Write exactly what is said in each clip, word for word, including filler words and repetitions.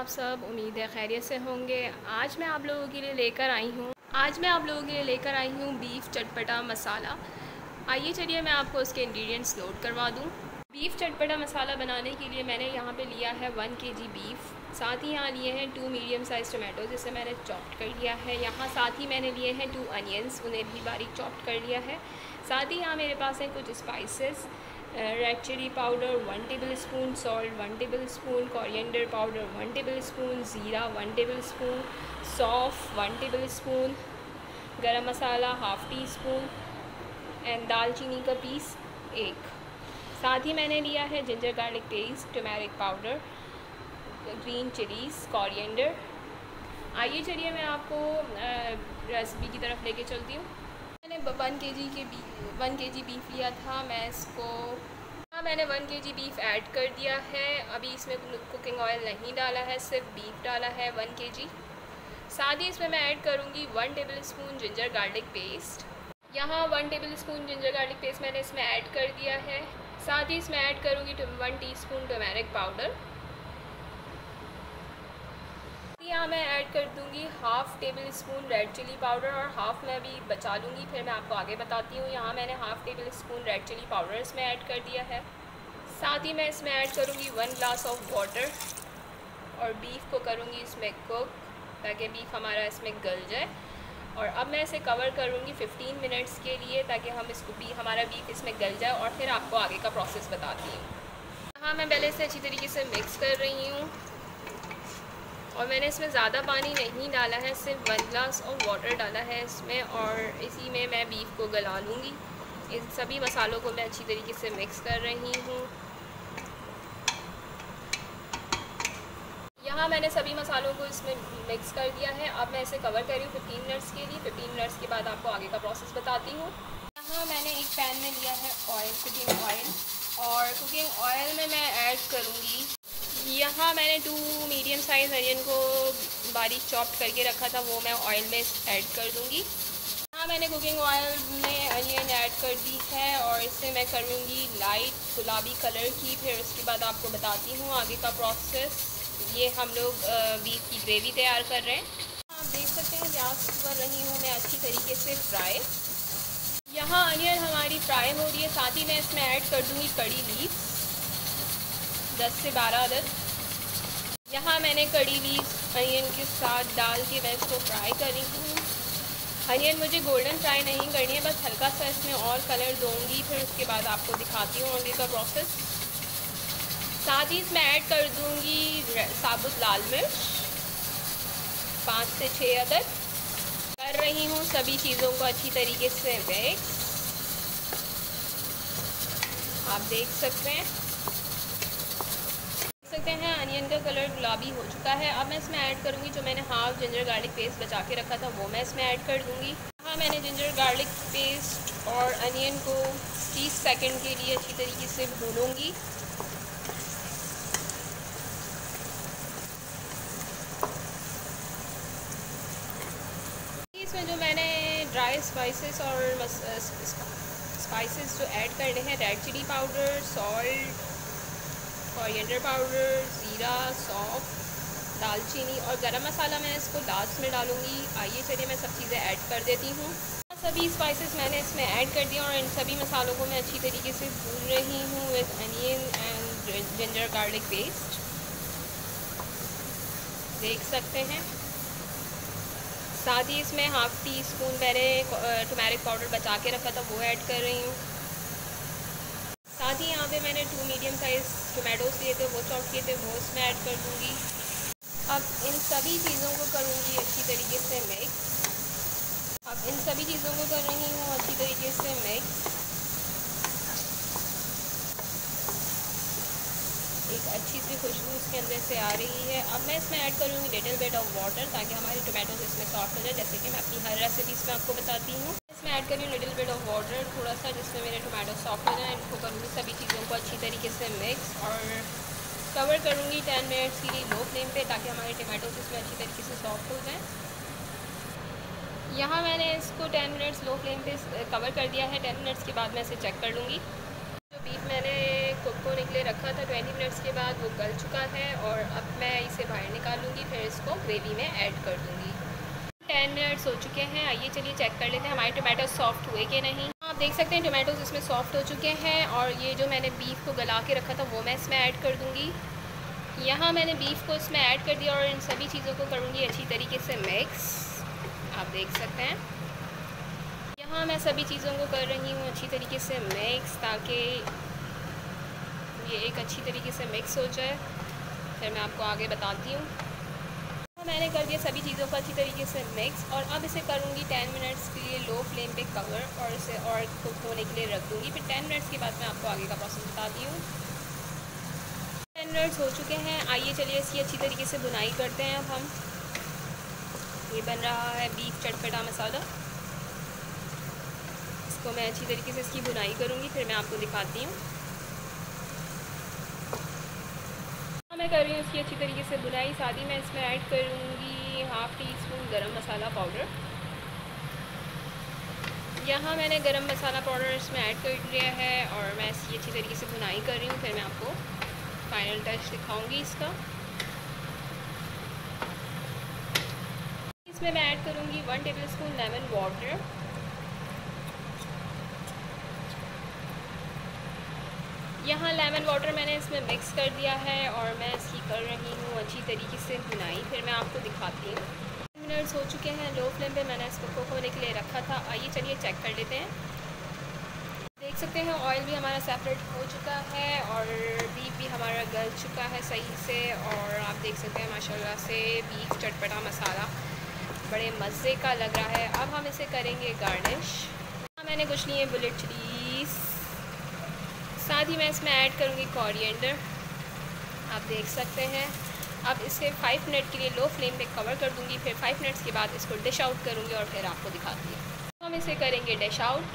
आप सब? उम्मीद है खैरियत से होंगे। आज मैं आप लोगों के लिए लेकर आई हूँ आज मैं आप लोगों के लिए लेकर आई हूँ बीफ चटपटा मसाला। आइए चलिए मैं आपको उसके इंग्रेडिएंट्स नोट करवा दूँ। बीफ चटपटा मसाला बनाने के लिए मैंने यहाँ पे लिया है वन के जी बीफ। साथ ही यहाँ लिए हैं टू मीडियम साइज़ टमाटो जिसे मैंने चॉप्ड कर लिया है। यहाँ साथ ही मैंने लिए हैं टू अनियंस, उन्हें भी बारीक चॉप्ड कर लिया है। साथ ही यहाँ मेरे पास है कुछ spices, red chilli powder one tablespoon, salt one tablespoon, coriander powder one tablespoon, ज़ीरा वन टेबल स्पून, सौंफ one tablespoon, garam masala half teaspoon and दालचीनी का पीस एक। साथ ही मैंने लिया है ginger garlic paste, turmeric powder, green chillies, coriander. आइए चलिए मैं आपको रेसिपी की तरफ लेके चलती हूँ। मैंने वन के जी के बी वन के जी बीफ लिया था। मैं इसको हाँ मैंने वन के जी बीफ ऐड कर दिया है। अभी इसमें कुकिंग ऑयल नहीं डाला है, सिर्फ बीफ डाला है वन के जी। साथ ही इसमें मैं ऐड करूँगी one tablespoon ginger garlic paste. यहाँ one tablespoon ginger garlic paste मैंने इसमें ऐड कर दिया है। साथ ही इसमें ऐड करूँगी वन टीस्पून टर्मेरिक पाउडर। यहाँ मैं ऐड कर दूँगी half tablespoon red chilli powder और हाफ़ मैं भी बचा लूँगी, फिर मैं आपको आगे बताती हूँ। यहाँ मैंने half tablespoon red chilli powder इसमें ऐड कर दिया है। साथ ही मैं इसमें ऐड करूँगी वन ग्लास ऑफ वाटर और बीफ को करूँगी इसमें कुक ताकि बीफ हमारा इसमें गल जाए। और अब मैं इसे कवर करूँगी फिफ्टीन मिनट्स के लिए ताकि हम इसको भी हमारा बीफ इसमें गल जाए और फिर आपको आगे का प्रोसेस बताती हूँ। यहाँ मैं पहले से अच्छी तरीके से मिक्स कर रही हूँ और मैंने इसमें ज़्यादा पानी नहीं डाला है, सिर्फ वन ग्लास ऑफ वाटर डाला है इसमें और इसी में मैं बीफ को गला लूँगी। इन सभी मसालों को मैं अच्छी तरीके से मिक्स कर रही हूँ। यहाँ मैंने सभी मसालों को इसमें मिक्स कर दिया है। अब मैं इसे कवर कर रही हूँ फिफ्टीन मिनट्स के लिए। फिफ्टीन मिनट्स के बाद आपको आगे का प्रोसेस बताती हूँ। यहाँ मैंने एक पैन में लिया है ऑयल, कुकिंग ऑयल, और कुकिंग ऑयल में मैं ऐड करूँगी, यहाँ मैंने टू मीडियम साइज़ अनियन को बारीक चॉप्ड करके रखा था, वो मैं ऑयल में ऐड कर दूँगी। यहाँ मैंने कुकिंग ऑयल में अनियन ऐड कर दी है और इसे मैं करूँगी लाइट गुलाबी कलर की। फिर उसके बाद आपको बताती हूँ आगे का प्रोसेस। ये हम लोग बीफ की ग्रेवी तैयार कर रहे हैं। आप देख सकते हैं गैस कर रही हूँ मैं अच्छी तरीके से फ्राई। यहाँ अनियन हमारी फ्राई हो रही है। साथ ही मैं इसमें ऐड कर दूँगी कड़ी लीव्स, दस से बारह अदद। यहाँ मैंने कड़ी लीव्स अनियन के साथ डाल के मैं इसको फ्राई कर रही हूँ। अनियन मुझे गोल्डन फ्राई नहीं करनी है, बस हल्का सा इसमें और कलर दूँगी, फिर उसके बाद आपको दिखाती हूँ आगे का प्रोसेस। साथ ही इसमें ऐड कर दूँगी साबुत लाल मिर्च, पाँच से छः अदद। कर रही हूँ सभी चीज़ों को अच्छी तरीके से मिक्स। आप देख सकते हैं देख सकते हैं अनियन का कलर गुलाबी हो चुका है। अब मैं इसमें ऐड करूँगी जो मैंने हाफ जिंजर गार्लिक पेस्ट बचा के रखा था, वो मैं इसमें ऐड कर दूँगी। यहाँ मैंने जिंजर गार्लिक पेस्ट और अनियन को तीस सेकंड के लिए अच्छी तरीके से भूनूँगी। इसमें जो मैंने ड्राई स्पाइसेस और स्पाइसेस जो ऐड करने हैं, red chilli powder, salt, coriander powder, ज़ीरा, सौंफ, दालचीनी और गरम मसाला मैं इसको लास्ट में डालूँगी। आइए चलिए मैं सब चीज़ें ऐड कर देती हूँ। सभी स्पाइसेस मैंने इसमें ऐड कर दिया और इन सभी मसालों को मैं अच्छी तरीके से भून रही हूँ with onion and ginger garlic paste. देख सकते हैं। साथ ही इसमें हाफ़ टी स्पून मैंने टर्मेरिक पाउडर बचा के रखा था, वो ऐड कर रही हूँ। साथ ही यहाँ पे मैंने टू मीडियम साइज़ टोमेटोज़ लिए थे, वो चॉप किए थे, वो इसमें ऐड कर दूँगी। अब इन सभी चीज़ों को करूँगी अच्छी तरीके से मिक्स। अब इन सभी चीज़ों को कर रही हूँ अच्छी तरीके से मिक्स। एक अच्छी सी खुशबू इसके अंदर से आ रही है। अब मैं इसमें ऐड करूँगी लिटिल बिट ऑफ वाटर ताकि हमारे टोमेटोज़ इसमें सॉफ्ट हो जाए, जैसे कि मैं अपनी हर रेसिपीज़ में आपको बताती हूँ। इसमें ऐड करूँ लिटिल बिट ऑफ वाटर थोड़ा सा, जिसमें मेरे टोमेटो सॉफ्ट हो जाए। इनको करूँगी सभी चीज़ों को अच्छी तरीके से मिक्स और कवर करूँगी टेन मिनट्स के लिए लो फ्लेम पे ताकि हमारे टोमेटोज़ इसमें अच्छी तरीके से सॉफ्ट हो जाएँ। यहाँ मैंने इसको टेन मिनट्स लो फ्लेम पे कवर कर दिया है। टेन मिनट्स के बाद मैं इसे चेक कर लूँगी। जो बीफ मैंने कुक को निकले रखा था ट्वेंटी मिनट्स के बाद वो गल चुका है और अब मैं इसे बाहर निकालूंगी, फिर इसको ग्रेवी में ऐड कर दूंगी। टेन मिनट्स हो चुके हैं। आइए चलिए चेक कर लेते हैं हमारे टोमेटो सॉफ्ट हुए कि नहीं। आप देख सकते हैं टोमेटोज़ इसमें सॉफ्ट हो चुके हैं और ये जो मैंने बीफ को गला के रखा था वो मैं इसमें ऐड कर दूँगी। यहाँ मैंने बीफ को इसमें ऐड कर दिया और इन सभी चीज़ों को करूँगी अच्छी तरीके से मिक्स। आप देख सकते हैं यहाँ मैं सभी चीज़ों को कर रही हूँ अच्छी तरीके से मिक्स, ताकि ये एक अच्छी तरीके से मिक्स हो जाए। फिर मैं आपको आगे बताती हूँ। तो मैंने कर दिया सभी चीज़ों को अच्छी तरीके से मिक्स और अब इसे करूँगी टेन मिनट्स के लिए लो फ्लेम पे कवर और इसे और कुक होने के लिए रख दूँगी। फिर टेन मिनट्स के बाद मैं आपको आगे का प्रोसेस बताती हूँ। टेन मिनट्स हो चुके हैं। आइए चलिए इसकी अच्छी तरीके से बुनाई करते हैं। अब हम ये बन रहा है बीफ चटपटा मसाला। इसको मैं अच्छी तरीके से इसकी बुनाई करूँगी, फिर मैं आपको दिखाती हूँ। मैं कर रही हूँ इसकी अच्छी तरीके से बुनाई। साथ ही मैं इसमें ऐड करूँगी हाफ़ टी स्पून गरम मसाला पाउडर। यहाँ मैंने गरम मसाला पाउडर इसमें ऐड कर दिया है और मैं इसकी अच्छी तरीके से बुनाई कर रही हूँ। फिर मैं आपको फाइनल टच दिखाऊँगी इसका। इसमें मैं ऐड करूँगी one tablespoon lemon water. यहाँ लेमन वाटर मैंने इसमें मिक्स कर दिया है और मैं इसकी कर रही हूँ अच्छी तरीके से बुनाई। फिर मैं आपको दिखाती हूँ। टेन मिनट्स हो चुके हैं। लो फ्लेम पे मैंने इसको कुक होने के लिए रखा था। आइए चलिए चेक कर लेते हैं। देख सकते हैं ऑयल भी हमारा सेपरेट हो चुका है और बीफ भी हमारा गल चुका है सही से। और आप देख सकते हैं माशाल्लाह से बीफ चटपटा मसाला बड़े मज़े का लग रहा है। अब हम इसे करेंगे गार्निश। मैंने कुछ लिए बुलेट चिलीज़, साथ ही मैं इसमें ऐड करूँगी कोरिएंडर। आप देख सकते हैं। अब इसे फाइव मिनट के लिए लो फ्लेम पे कवर कर दूँगी। फिर फाइव मिनट्स के बाद इसको डिश आउट करूँगी और फिर आपको दिखाती हूँ। तो हम इसे करेंगे डिश आउट।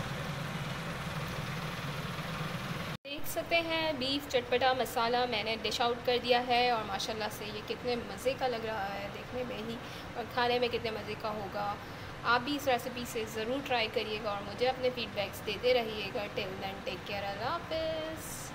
देख सकते हैं बीफ चटपटा मसाला मैंने डिश आउट कर दिया है और माशाल्लाह से ये कितने मज़े का लग रहा है देखने में ही, और खाने में कितने मज़े का होगा। आप भी इस रेसिपी से ज़रूर ट्राई करिएगा और मुझे अपने फीडबैक्स देते रहिएगा। टिल देन टेक केयर, अल्लाह हाफ़िज़।